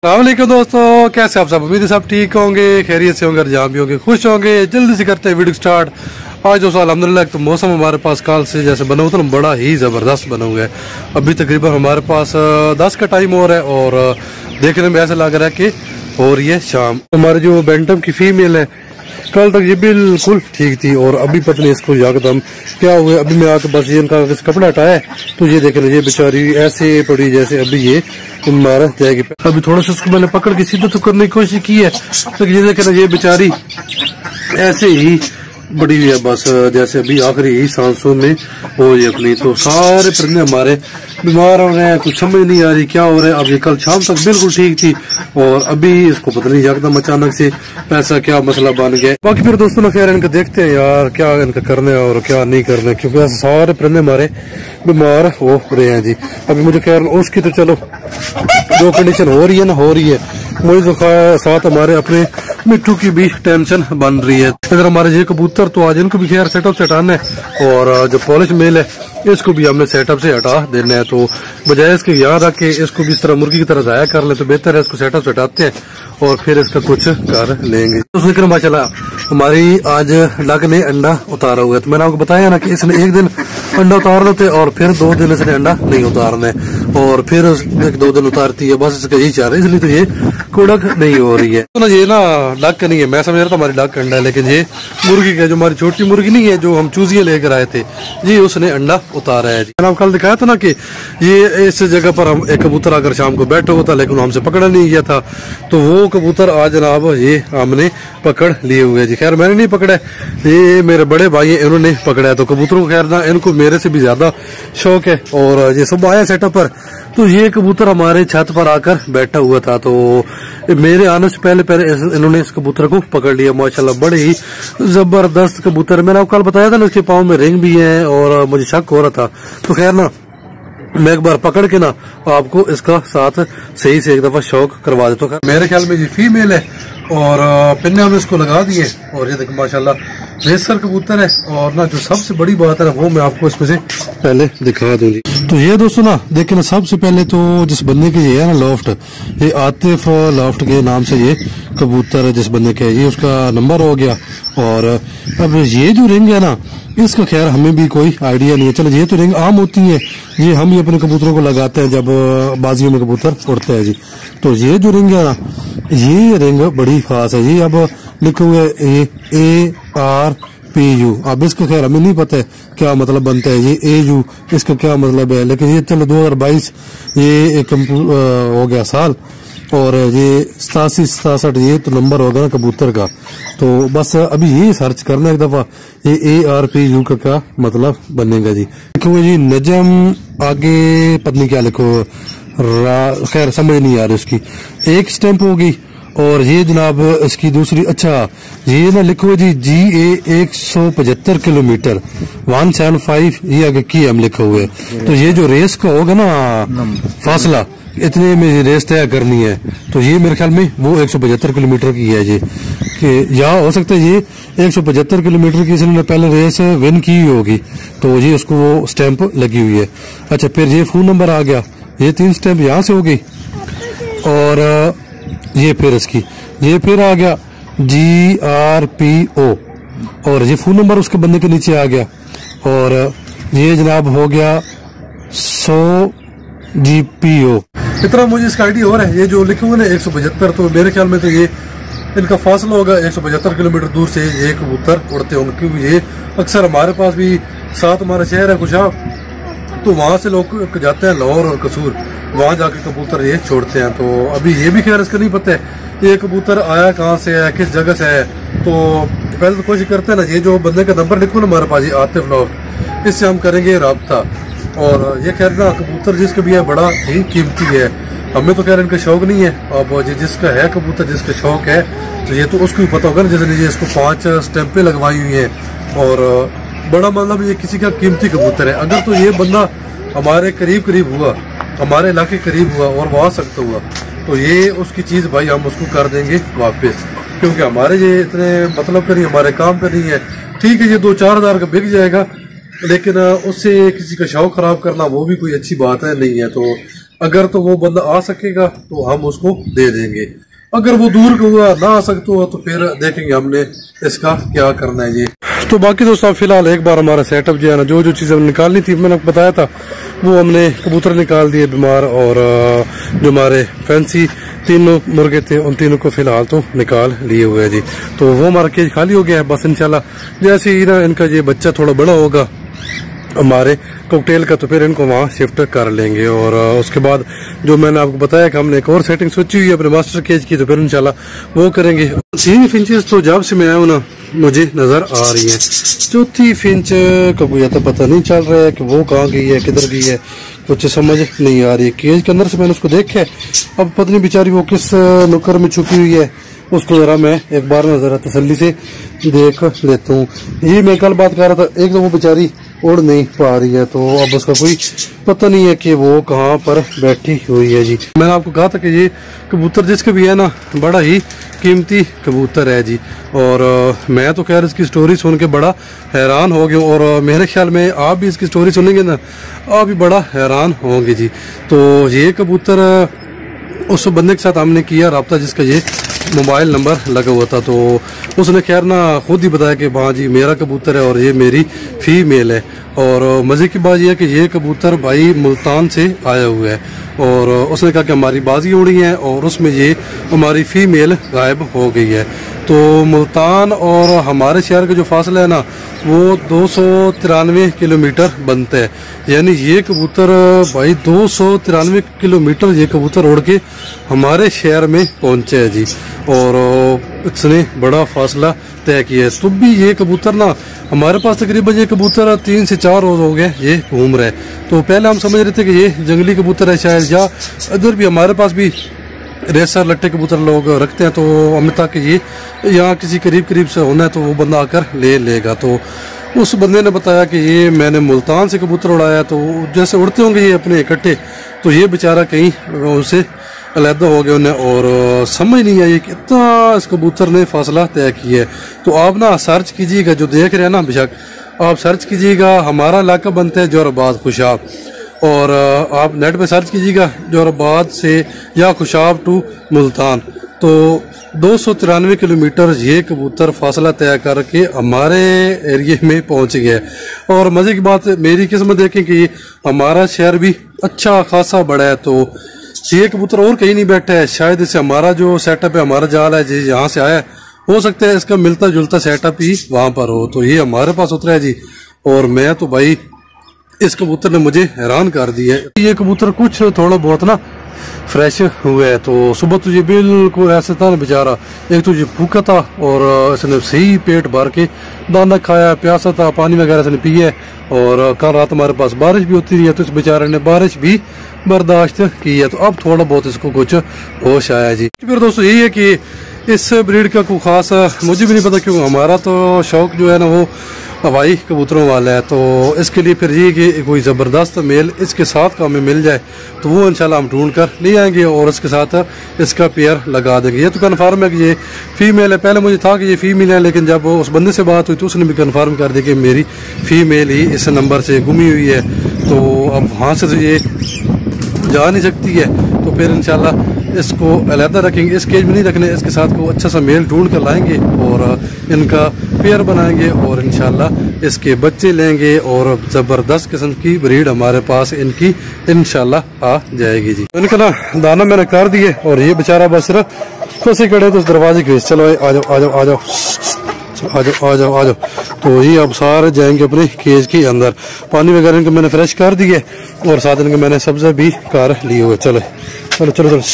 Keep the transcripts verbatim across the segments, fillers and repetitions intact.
अस्सलामुअलैकुम दोस्तों, कैसे आप सब? उम्मीद है सब ठीक होंगे, खैरियत से होंगे, जहाँ भी होंगे खुश होंगे। जल्दी से करते हैं वीडियो स्टार्ट। आज दोस्तों अल्हम्दुलिल्लाह तो मौसम हमारे पास कल से जैसे बना हुआ था बड़ा ही ज़बरदस्त बना हुआ है। अभी तकरीबन हमारे पास दस का टाइम हो रहा है और देखने में ऐसा लग रहा है कि हो रही है शाम। हमारे जो बैंटम की फीमेल है कल तक ये बिल्कुल ठीक थी और अभी पता नहीं इसको याकदम क्या हुआ। अभी मैं आके बस ये इनका कपड़ा हटाया तो ये देख रहे ये बेचारी ऐसे पड़ी जैसे अभी ये मारा जाएगी। अभी थोड़ा सा उसको मैंने पकड़ के सीधा तो करने की कोशिश की है तो ये देख रहे ये बेचारी ऐसे ही बड़ी हुई है, बस जैसे अभी आखिरी ही सांसों में हो रही अपनी। तो सारे परिंदे हमारे बीमार हो रहे हैं, कुछ समझ नहीं आ रही क्या हो रहा है। अब ये कल शाम तक बिल्कुल ठीक थी और अभी इसको पता नहीं एकदम अचानक से ऐसा क्या मसला बन गया। बाकी फिर दोस्तों ना खैर इनका देखते हैं यार क्या इनका करने और क्या नहीं करने, क्योंकि ऐसे सारे परिंदे हमारे बीमार हो रहे हैं जी। अभी मुझे खैर उसकी तो चलो जो कंडीशन हो रही है ना हो रही है, मुझे तो साथ हमारे अपने मिट्टू की भी टेंशन बन रही है। अगर हमारे ये कबूतर तो आज इनको भी खैर सेटअप से हटाना है और जो पॉलिश मेल है इसको भी हमने सेटअप से हटा देना है। तो बजाय इसके यहाँ रख के इसको भी इस तरह मुर्गी की तरह जाया कर ले तो बेहतर है। इसको सेटअप से हटाते हैं और फिर इसका कुछ कर लेंगे। तो माशाल्लाह हमारी आज डक ने अंडा उतारा हुआ है। तो मैंने आपको बताया ना कि इसने एक दिन अंडा उतार लेते और फिर दो दिन इसने अंडा नहीं उतारना है और फिर एक दो दिन उतारती है, बस इसका यही चाह रहा है, इसलिए तो ये कुड़क नहीं हो रही है। तो ना ये ना डक नहीं है, मैं समझ रहा था हमारी डक अंडा है, लेकिन ये मुर्गी का जो हमारी छोटी मुर्गी नहीं है जो हम चूजिया लेकर आए थे ये उसने अंडा उतारा है। मैंने आपको कल दिखाया था ना कि ये इस जगह पर हम एक कबूतर आकर शाम को बैठा हुआ था लेकिन हमसे पकड़ा नहीं गया था, तो वो कबूतर आज जनाब ये हमने पकड़ लिए हुए जी। खैर मैंने नहीं पकड़ा, ये मेरे बड़े भाई है इन्होंने पकड़ा है। तो कबूतरों को खैर ना इनको मेरे से भी ज्यादा शौक है और ये सुबह आया सेटअप पर तो ये कबूतर हमारे छत पर आकर बैठा हुआ था। तो मेरे आने से पहले पहले इन्होंने इस कबूतर को पकड़ लिया। माशाल्लाह बड़े ही जबरदस्त कबूतर। मैंने आपको कल बताया था ना इसके पाँव में रिंग भी है और मुझे शक हो रहा था। तो खैर ना मैं एक बार पकड़ के ना आपको इसका साथ सही से एक दफा शौक करवा देता हूँ। मेरे ख्याल में ये फीमेल है और पिन्ने हमने इसको लगा दिए और ये देखो माशाल्लाह रेसर कबूतर है। और ना जो सबसे बड़ी बात है ना वो मैं आपको इसमें से पहले दिखा दूंगी। तो ये दोस्तों ना देखिए ना सबसे पहले तो जिस बंदे के ये है ना लॉफ्ट, ये आतिफ लॉफ्ट के नाम से ये कबूतर जिस बंदे के ये उसका नंबर हो गया। और अब ये जो रिंग है ना इसका खैर हमें भी कोई आइडिया नहीं है। चलो ये तो रिंग आम होती है, ये हम ही अपने कबूतरों को लगाते हैं जब बाजियों में कबूतर उड़ते हैं जी। तो ये जो रिंग है ना ये रिंग बड़ी खास है। ये अब लिखे हुए A A R P U. अब इसका खैर हमें नहीं पता है क्या मतलब बनता है ये ए यू, इसका क्या मतलब है, लेकिन ये चलो दो हजार बाईस ये एक हो गया साल और ये सतासी सतासठ ये तो नंबर होगा ना कबूतर का। तो बस अभी ये सर्च करना एक दफा ये ए आर पी यू का क्या मतलब बनेगा जी। लिखो जी नजम आगे पत्नी क्या लिखो, खैर समझ नहीं आ रही उसकी। एक स्टैंप होगी और ये जनाब इसकी दूसरी, अच्छा ये ना लिखो जी जी ए एक सौ पचहत्तर किलोमीटर वन सेवन फाइव ये आगे की हम लिखे हुए। तो ये जो रेस का होगा ना फासला इतने में रेस तय करनी है तो ये मेरे ख्याल में वो एक सौ पचहत्तर किलोमीटर की है जी। कि या हो सकता है ये एक सौ पचहत्तर किलोमीटर की इसने पहले रेस विन की होगी तो ये उसको वो स्टैंप लगी हुई है। अच्छा फिर ये फोन नंबर आ गया, ये तीन स्टैंप यहाँ से हो गई और ये फिर इसकी ये फिर आ गया जी आर पी ओ और ये फोन नंबर उसके बंदे के नीचे आ गया और ये जनाब हो गया सौ जी पी ओ। इतना मुझे इसका आइडिया हो रहा है। ये जो लिखे हुए ना एक सौ पचहत्तर तो मेरे ख्याल में तो ये इनका फासला होगा एक सौ पचहत्तर किलोमीटर दूर से ये कबूतर उड़ते होंगे, क्योंकि ये अक्सर हमारे पास भी साथ हमारा शहर है खुशा तो वहाँ से लोग जाते हैं लाहौर और कसूर, वहाँ जाके कबूतर ये छोड़ते हैं। तो अभी ये भी खैर इसका नहीं पता है ये कबूतर आया कहाँ से है किस जगह से है। तो पहले तो कोशिश करते हैं ना ये जो बंदे का नंबर लिखो ना हमारे पास ये आतिफ लॉफ्ट, इससे हम करेंगे रब्ता। और ये खैर ना कबूतर जिसका भी है बड़ा ही कीमती है, हमें तो खैर इनका शौक नहीं है। अब जिसका है कबूतर जिसका शौक है तो ये तो उसको भी पता होगा ना, जैसे इसको पांच स्टैंपें लगवाई हुई है और बड़ा मतलब ये किसी का कीमती कबूतर है। अगर तो ये बंदा हमारे करीब करीब हुआ, हमारे इलाके करीब हुआ और वहाँ सख्त हुआ तो ये उसकी चीज़ भाई हम उसको कर देंगे वापस, क्योंकि हमारे ये इतने मतलब का नहीं, हमारे काम का नहीं है। ठीक है ये दो चार हजार का बिक जाएगा लेकिन उससे किसी का शौक खराब करना वो भी कोई अच्छी बात है नहीं है। तो अगर तो वो बंदा आ सकेगा तो हम उसको दे देंगे, अगर वो दूर का हुआ ना आ सकता हुआ तो फिर देखेंगे हमने इसका क्या करना है जी। तो बाकी दोस्तों फिलहाल एक बार हमारा सेटअप जो है ना, जो जो चीज़ हमने निकालनी थी मैंने बताया था वो हमने कबूतर निकाल दिए बीमार, और जो हमारे फैंसी तीनों मुर्गे थे उन तीनों को फिलहाल तो निकाल लिए हुए हैं जी। तो वो हमारा केज खाली हो गया है। बस इंशाल्लाह जैसे ही ना इनका ये बच्चा थोड़ा बड़ा होगा हमारे कॉकटेल का तो फिर इनको वहाँ शिफ्ट कर लेंगे, और उसके बाद जो मैंने आपको बताया कि हमने एक और सेटिंग सोची हुई है अपने मास्टर केज की, तो फिर इंशाल्लाह वो करेंगे। तीन फिंचेस तो जब से मैं आया हूँ ना मुझे नजर आ रही है, चौथी फिंच का कोई तो पता नहीं चल रहा है कि वो कहाँ गई है किधर गई है, कुछ समझ नहीं आ रही है। केज के अंदर से मैंने उसको देखा है, अब पता नहीं बेचारी वो किस नुक्कर में छुपी हुई है, उसको जरा मैं एक बार ना जरा तसल्ली से देख लेता हूँ। यही मैं कल बात कर रहा था, एक तो वो बेचारी उड़ नहीं पा रही है, तो अब उसका कोई पता नहीं है कि वो कहाँ पर बैठी हुई है जी। मैंने आपको कहा था कि ये कबूतर जिसका भी है ना बड़ा ही कीमती कबूतर है जी, और आ, मैं तो खैर इसकी स्टोरी सुन के बड़ा हैरान हो गया, और आ, मेरे ख्याल में आप भी इसकी स्टोरी सुनेंगे ना आप भी बड़ा हैरान होंगे जी। तो ये कबूतर उस बंदे के साथ हमने किया रब्ता जिसका ये मोबाइल नंबर लगा हुआ था, तो उसने खैर ना खुद ही बताया कि हाँ जी मेरा कबूतर है और ये मेरी फीमेल है। और मज़े की बात यह है कि ये कबूतर भाई मुल्तान से आया हुआ है, और उसने कहा कि हमारी बाजी उड़ी है और उसमें ये हमारी फीमेल गायब हो गई है। तो मुल्तान और हमारे शहर का जो फासला है ना वो दो सौ तिरानवे किलोमीटर बनता है, यानी ये कबूतर भाई दो सौ तिरानवे किलोमीटर ये कबूतर उड़ के हमारे शहर में पहुंचे है जी, और इसने बड़ा फासला तय किया है। तो भी ये कबूतर ना हमारे पास तकरीबन ये कबूतर तीन से चार रोज हो गए ये घूम रहे। तो पहले हम समझ रहे थे कि ये जंगली कबूतर है शायद, या इधर भी हमारे पास भी रेसर लट्टे कबूतर लोग रखते हैं, तो हमें था कि ये यहाँ किसी करीब करीब से होना है तो वो बंदा आकर ले लेगा। तो उस बंदे ने बताया कि ये मैंने मुल्तान से कबूतर उड़ाया, तो जैसे उड़ते होंगे ये अपने इकट्ठे, तो ये बेचारा कहीं उनसे अलहदा हो गया उन्हें, और समझ नहीं आई कितना इस कबूतर ने फासला तय किया है। तो आप ना सर्च कीजिएगा, जो देख रहे हैं ना बेशक आप सर्च कीजिएगा, हमारा इलाका बनता है जोराबाद खुशाब, और आप नेट पे सर्च कीजिएगा जोराबाद से या खुशाब टू मुल्तान, तो दो सौ तिरानवे किलोमीटर ये कबूतर फासला तय करके हमारे एरिए में पहुंच गया। और मज़े की बात मेरी किस्मत देखें कि हमारा शहर भी अच्छा खासा बड़ा है, तो ये कबूतर और कहीं नहीं बैठा है, शायद इससे हमारा जो सेटअप है हमारा जाल है जी यहाँ से आया है, हो सकता है इसका मिलता जुलता सेटअप ही वहाँ पर हो, तो ये हमारे पास उतरा है जी। और मैं तो भाई इस कबूतर ने मुझे हैरान कर दिया है। ये कबूतर कुछ थोड़ा बहुत ना फ्रेश हुए है, तो सुबह तुझे बिल्कुल ऐसे था ना बेचारा, एक तुझे भूखा था और इसने सही पेट भर के दाना खाया, प्यासा था, पानी वगैरह इसने पिया, और कल रात हमारे पास बारिश भी होती रही है तो इस बेचारे ने बारिश भी बर्दाश्त की है, तो अब थोड़ा बहुत इसको कुछ होश आया जी। फिर दोस्तों यही है कि इस ब्रीड का कोई खास मुझे भी नहीं पता क्यों, हमारा तो शौक जो है ना वो हवाई कबूतरों वाला है, तो इसके लिए फिर ये कि कोई ज़बरदस्त मेल इसके साथ का हमें मिल जाए तो वो इंशाल्लाह हम ढूंढ कर ले आएंगे और इसके साथ इसका पेयर लगा देंगे। ये तो कन्फर्म है कि ये फीमेल है, पहले मुझे था कि ये फीमेल है, लेकिन जब उस बंदे से बात हुई तो उसने भी कन्फर्म कर दिया कि मेरी फीमेल ही इस नंबर से गुमी हुई है, तो अब वहाँ से तो ये जा नहीं सकती है, तो फिर इंशाल्लाह इसको अलहदा रखेंगे, इस केज में नहीं रखने, इसके साथ को अच्छा सा मेल ढूंढ कर लाएंगे और इनका पेयर बनाएंगे और इंशाल्लाह इसके बच्चे लेंगे और ज़बरदस्त किस्म की ब्रीड हमारे पास इनकी इंशाल्लाह आ जाएगी जी। इनका ना दाना मैंने कर दिए और ये बेचारा बस सिर्फ फंसे खड़े तो उस दरवाजे के, चलो आ जाओ आ जाओ आ जाओ आ जाओ आ जाओ आ जाओ। तो ये अब सारे जाएंगे अपने केज के अंदर, पानी वगैरह इनको मैंने फ्रेश कर दिए और साथ इनके मैंने सब्ज़ी भी कर लिए हुए। चलो चलो चलो चलो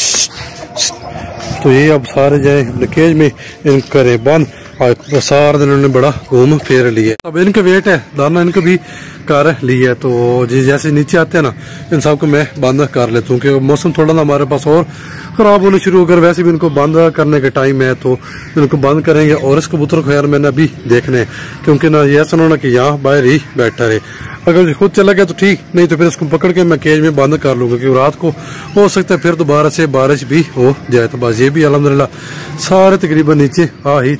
तो ये अब सारे जाए अपने केज में, इन करे बंद, और सारे दिन उन्होंने बड़ा घूम फेर लिया। अब इनका वेट है, दाना इनको भी कर लिया, तो जी जैसे नीचे आते हैं ना इन सबको मैं बंद कर लेता हूँ क्योंकि मौसम थोड़ा ना हमारे पास और ख़राब होने शुरू होकर, वैसे भी इनको बंद करने का टाइम है तो इनको बंद करेंगे। और इस कबूतर को यार मैंने अभी देखने क्योंकि ना ये सुना ना कि यहाँ बाहर ही बैठा रहे, अगर खुद चला गया तो ठीक, नहीं तो फिर इसको पकड़ के मैं केज में बंद कर लूंगा क्योंकि रात को हो सकता है फिर दोबारा से बारिश भी हो जाए। तो बस ये भी अल्हम्दुलिल्लाह सारे तकरीबन नीचे आ ही चुके हैं। तो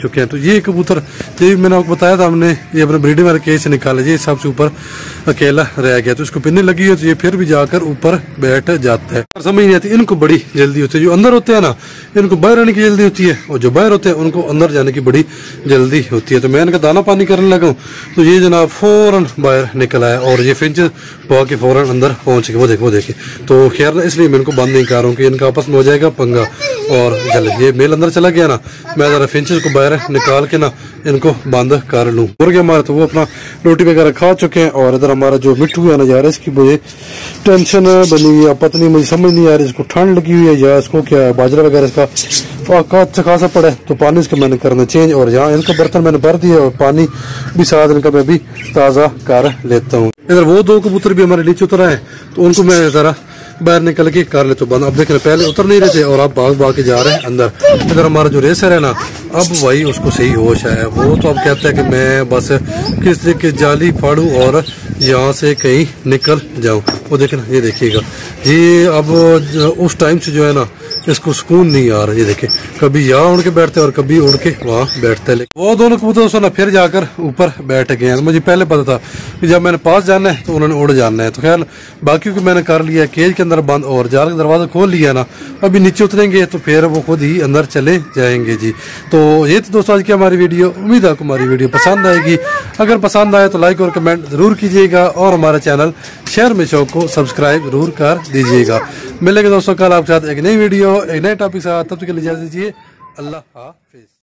ये कबूतर ये मैंने आपको बताया था, हमने ये अपने ब्रीडिंग वाले केज से निकाला, ये हिसाब से ऊपर अकेला रह गया, तो इसको पिन्नी लगी है तो ये फिर भी जाकर ऊपर बैठ जाता है। समझ नहीं आती, इनको बड़ी जल्दी होती है, जो अंदर होते हैं ना इनको बाहर आने की जल्दी होती है, और जो बाहर होते हैं उनको अंदर जाने की बड़ी जल्दी होती है। तो मैं इनका दाना पानी करने लगा तो ये जनाब फौरन बाहर निकल आया, और ये फिंच पा के फौरन अंदर पहुंच गए। वो देखो वो देखे, तो खैर इसलिए मैं इनको बंद नहीं कर रहा हूँ कि इनका आपस में हो जाएगा पंगा। और चले ये मेल अंदर चला गया ना, मैं जरा फिंचेस को बाहर निकाल के ना इनको बंद कर लूँ। मुर्गे हमारे तो वो अपना रोटी वगैरह खा चुके हैं, और इधर हमारा जो मिट्टू है ना यार, इसकी मुझे टेंशन बनी हुई है, पत्नी मुझे समझ नहीं आ रही, इसको ठंड लगी हुई है या इसको क्या है, बाजरा वगैरह इसका अच्छा खासा पड़ा है, तो पानी इसका मैंने करना चेंज। और यहाँ इनका बर्तन मैंने भर दिया और पानी भी साथ इनका मैं भी ताज़ा कर लेता हूँ। इधर वो दो कबूतर भी हमारे नीचे उतर आए, तो उनको मैं जरा बाहर निकल के कर लेते बंद। अब देख रहे पहले उतर नहीं रहे थे और अब भाग भाग के जा रहे हैं अंदर। इधर हमारा जो रेसर है ना, अब भाई उसको सही होश है, वो तो अब कहता है कि मैं बस किस तरीके जाली फाड़ू और यहाँ से कहीं निकल जाऊं। वो देखना, ये देखिएगा, ये अब उस टाइम से जो है ना इसको सुकून नहीं आ रहा। ये देखे, कभी यहाँ उड़ के बैठते और कभी उड़ के वहाँ बैठते है। वो दोनों कबूतर से ना फिर जाकर ऊपर बैठ गए हैं। मुझे पहले पता था कि जब मैंने पास जाना है तो उन्होंने उड़ जाना है, तो खैर बाकी को मैंने कर लिया केज के अंदर बंद, और जाल का दरवाजा खोल लिया ना, अभी नीचे उतरेंगे तो फिर वो खुद ही अंदर चले जाएंगे जी। तो ये तो दोस्तों आज की हमारी वीडियो, उम्मीद है आपको हमारी वीडियो पसंद आएगी। अगर पसंद आए तो लाइक और कमेंट जरूर कीजिएगा, और हमारे चैनल शेयर में शो को सब्सक्राइब जरूर कर दीजिएगा। मिलेंगे दोस्तों कल आपके साथ एक नई वीडियो एक नए टॉपिक साथ, तब तक के लिए इजाजत दीजिए। अल्लाह हाफिज।